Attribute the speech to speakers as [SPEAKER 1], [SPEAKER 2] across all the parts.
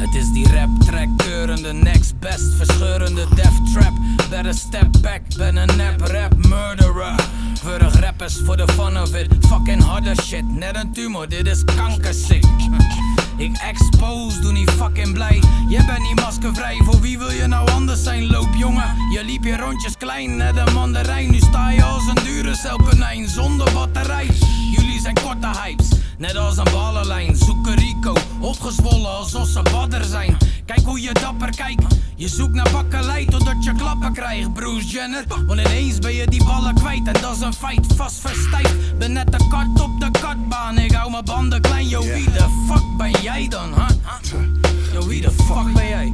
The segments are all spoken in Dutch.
[SPEAKER 1] Het is die rap track keurende, next best verscheurende death trap. Better step back, ben een nep rap murderer. Vurig rappers voor de fun of it, fucking harde shit. Net een tumor, dit is kankersick. Ik expose, doe niet fucking blij. Jij bent niet maskervrij, voor wie wil je nou anders zijn? Loop jongen, je liep je rondjes klein, net een mandarijn. Nu sta je als een dure celpenijn, zonder batterij. Jullie zijn korte hypes, net als een ballenlijn. Zoeken Rico, opgezwollen alsof ze badder zijn. Kijk hoe je dapper kijkt, je zoekt naar bakkelei totdat je klappen krijgt, Bruce Jenner. Want ineens ben je die ballen kwijt en dat is een feit, vast verstijfd. Ben net een kat op de katbaan, ik hou mijn banden klein. Yo, wie de fuck ben jij dan, huh? Yo, wie de fuck ben jij?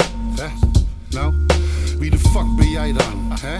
[SPEAKER 2] Nou, wie de fuck ben jij dan, hè?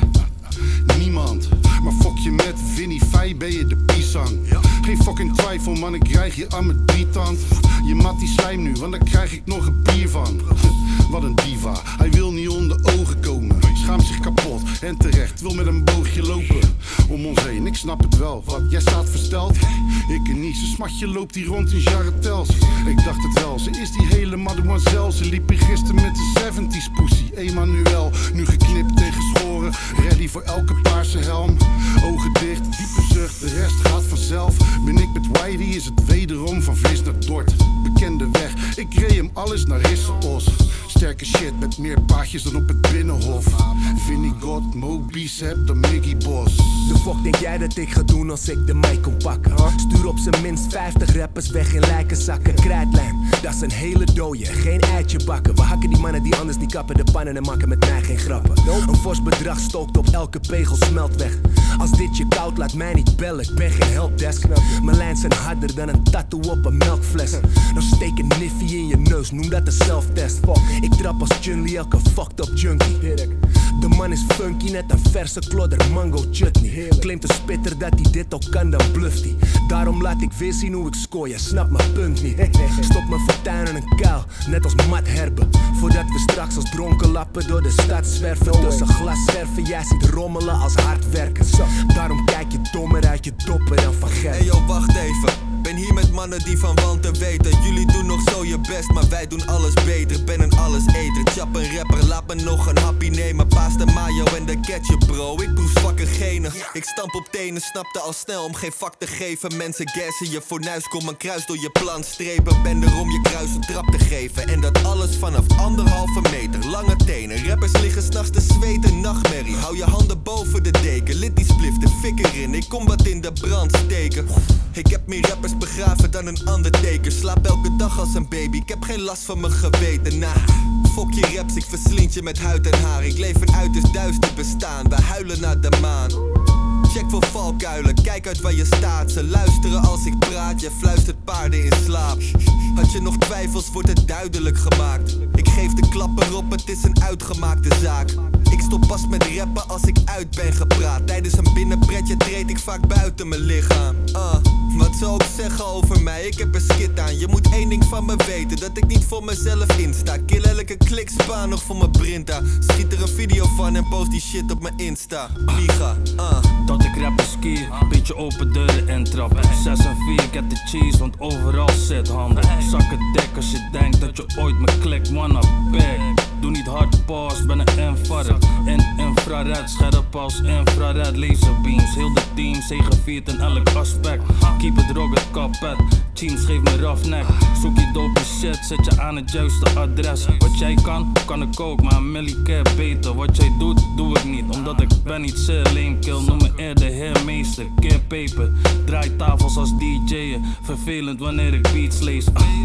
[SPEAKER 2] Niemand, maar fok je met Vinnie Fey ben je de pisang. Geen fucking twijfel man, ik krijg je aan mijn drietand. Je mat die slijm nu, want daar krijg ik nog een bier van. Wat een diva, hij wil niet onder ogen komen. Schaamt zich kapot en terecht, wil met een boogje lopen om ons heen, ik snap het wel. Wat, jij staat versteld? Ik en niet, zijn smatje loopt hier rond in jarretels. Ik dacht het wel, ze is die hele mademoiselle. Ze liep hier gisteren met de 70s pussy. Emmanuel, nu geknipt en geschoren. Ready voor elke paarse helm. Ogen dicht, diepe zucht, de rest gaat vanzelf. Ben ik met Whitey, is het wederom van vis naar Dort. Bekende weg, ik reed hem alles naar Risselos. Sterke shit met meer paadjes dan op het Binnenhof. Vinnie God, Mo Bicep, dan Miggy Boss.
[SPEAKER 3] De fuck denk jij dat ik ga doen als ik de mic kom pakken? Stuur op zijn minst 50 rappers weg in lijkenzakken. Krijtlijn, dat is een hele dooie, geen eitje bakken. We hakken die mannen die anders niet kappen de pannen en maken met mij geen grappen. Een fors bedrag stookt op elke pegel, smelt weg. Als dit je koud, laat mij niet bellen, ik ben geen helpdesk. Mijn lijns zijn harder dan een tattoo op een melkfles. Dan steek een niffie in je neus, noem dat een self-test. Ik trap als Chun-Li, elke fucked up junkie. De man is funky, net een verse klodder, mango chutney. Claimt een spitter dat hij dit ook kan, dan bluft hij. Daarom laat ik weer zien hoe ik scoor, je snapt mijn punt niet. Stop mijn fortuin in een kuil, net als Matt Herben. Voordat we straks als dronken lappen door de stad zwerven. Tussen glas zwerven, jij ziet rommelen als hard werken. Daarom kijk je dommer uit je dopper dan van Gert.
[SPEAKER 4] Hey yo, wacht even. Ben hier met mannen die van wanten weten. Jullie doen nog zo je best, maar wij doen alles beter. Ben een alleseter, chap een rapper, laat me nog een happy nemen. Paas de mayo en de ketchup bro, ik proef zwakke genen. Ik stamp op tenen, snapte al snel om geen vak te geven. Mensen gassen je fornuis, kom een kruis door je plan strepen. Ben er om je kruis een trap te geven. En dat alles vanaf 1,5 meter, lange tenen. Rappers liggen s'nachts te zweten, nachtmerrie. Hou je handen boven de deken, lit die spliff de fik erin. Ik kom wat in de brand steken. Ik heb meer rappers begraven dan een undertaker. Slaap elke dag als een baby, ik heb geen last van mijn geweten. Nah, fok je raps, ik verslind je met huid en haar. Ik leef een uiterst duister bestaan, we huilen naar de maan. Check voor valkuilen, kijk uit waar je staat. Ze luisteren als ik praat, je fluistert paarden in slaap. Had je nog twijfels, wordt het duidelijk gemaakt. Ik geef de klap erop, het is een uitgemaakte zaak. Ik stop pas met rappen als ik uit ben gepraat. Tijdens een binnenpretje treed ik vaak buiten mijn lichaam. Wat zou ik zeggen over mij? Ik heb een skit aan. Je moet één ding van me weten, dat ik niet voor mezelf insta. Kill elke klik, spaar nog voor mijn printa. Schiet er een video van en post die shit op mijn Insta. Liga,
[SPEAKER 1] Dat ik rap is skier, beetje open deuren intrappen. 6 en 4, get the cheese, want overal zit handel. Zak het dek als je denkt dat je ooit mijn klik wanna back. Doe niet hard pause, ben een infrared. In infrared, scherp als infrared laserbeams. Heel de team, zegeviert in elk aspect. Keep it rocket kapet, teams geef me roughneck. Zoek je dope shit, zet je aan het juiste adres. Wat jij kan, kan ik ook, maar een milli keer beter. Wat jij doet, doe ik niet, omdat ik ben niet zeer lame kill. Noem me eerder heermeester, keer paper. Draai tafels als DJ'en, vervelend wanneer ik beats lees.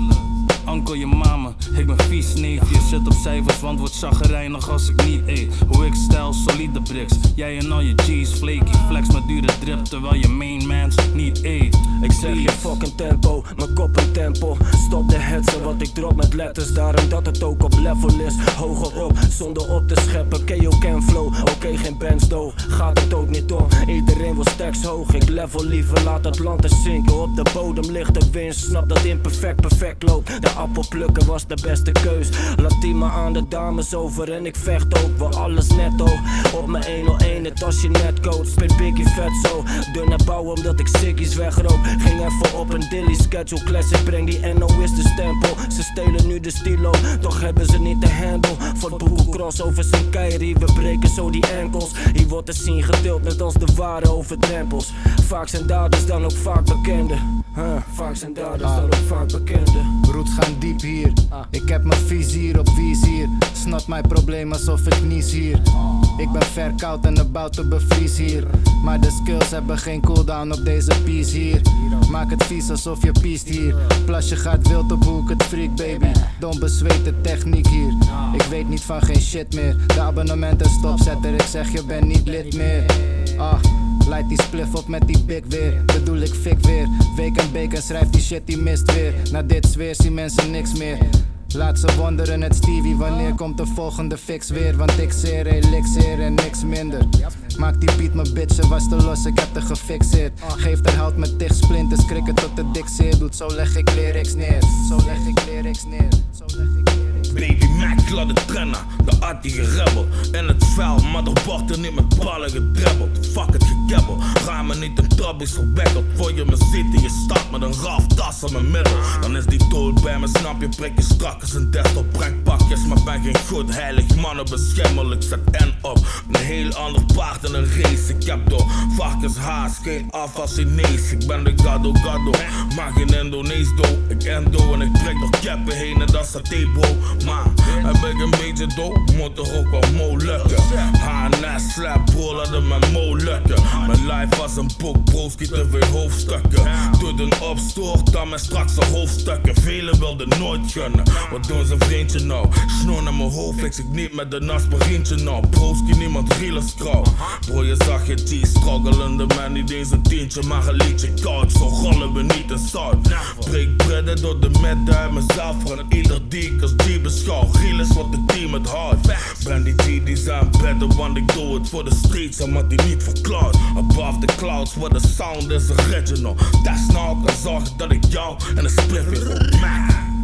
[SPEAKER 1] Uncle je mama, ik ben vies neefje. Zit op cijfers, want word chagrijnig als ik niet eet. Hoe ik stijl, solide bricks. Jij en al je G's, flaky flex met dure drip. Terwijl je main mans niet eet.
[SPEAKER 3] Ik zeg je fucking tempo, mijn kop in tempo. Stop de hetsen, wat ik drop met letters. Daarom dat het ook op level is. Hoger op, zonder op te scheppen. KO can flow, oké, geen bandsto. Gaat het ook niet om, iedereen wil stacks hoog. Ik level liever, laat het land er zinken. Op de bodem ligt de winst, snap dat imperfect perfect loopt. De appel plukken was de beste keus. Laat die maar aan de dames over en ik vecht ook. Wil alles netto, op mijn 101 het als je netcode. Spit biggie vet zo, dunne bouwen omdat ik ziggies wegrook. Ging even op een dilly schedule classic, breng die NO is de stempel.
[SPEAKER 5] Ze stelen nu de stilo, toch hebben ze niet de handle. Voor boeken crossovers in Kairi, we breken zo die enkels. Hier wordt de scene getild net als de ware over drempels. Vaak zijn daders dan ook vaak bekenden. Vaak zijn daders dan ook vaak bekenden.
[SPEAKER 6] Roots gaan diep hier. Ik heb mijn vizier op vizier. Snot mijn probleem alsof ik nies hier. Ik ben verkoud en about to bevries hier. Maar de skills hebben geen cooldown op deze piece hier. Maak het vies alsof je piest hier. Plasje gaat wild op hoe ik het freak baby. Don't bezweet de techniek hier. Ik weet niet van geen shit meer. De abonnementen stopzetter, ik zeg je bent niet lid meer. Light die spliff op met die big weer. Bedoel ik fik weer. Week en bacon schrijf die shit die mist weer. Na dit zweer zien mensen niks meer. Laat ze wonderen het Stevie, wanneer komt de volgende fix weer. Want ik zeer elixir en niks minder. Maak die beat mijn bitch, ze was te los, ik heb te gefixeerd. Geef haar hout met tig splinters, krikken tot de dik zeer doet. Zo leg ik lyrics neer, zo leg ik lyrics neer, zo leg ik lyrics neer.
[SPEAKER 1] Baby Mac, laat het trennen, de artige rebel. In het vuil, maar er wordt er niet met ballen gedrebbeld. Fuck het gekebbel, ga me niet een trabbies verbekkeld. Voor je me ziet in je stad met een raftas aan mijn middel. Dan is die dood bij me, snap je, prik je strak als een desktop. Breng pakjes, maar ben geen goed heilig mannen beschimmel. Ik zet N op, een heel ander paard in een race. Ik heb door varkens haas, geen afwas Chinees. Ik ben de gado, maar geen Indonees do. Ik endo en ik trek door keppen heen en dat saté bro. Maar heb ik een beetje dood, moet er ook wel mo lukken. HNS, slap, bro, laat het met mo lukken. Mijn life was een boek, bro, schiet te veel hoofdstukken. Doe een opstoort, dan met straks een hoofdstukken. Velen wilden nooit gunnen, wat doen ze vriendje nou? Snor naar mijn hoofd, fix ik niet met een aspirintje nou. Broski, niemand real is trouw. Bro, je zag je G-struggelende man, niet eens een tientje, maar een liedje koud. Zo rollen we niet in zout. Breek bredden door de midden uit mezelf, van ieder die ik als G beschouw. Real is wat het team het houdt. Ben die G die zijn better, want ik doe het voor de streets en wat die niet verklaart. Above the clouds, where the sound is original. Dat is nou, kan zorgen dat ik jou en een spliff weer op maak.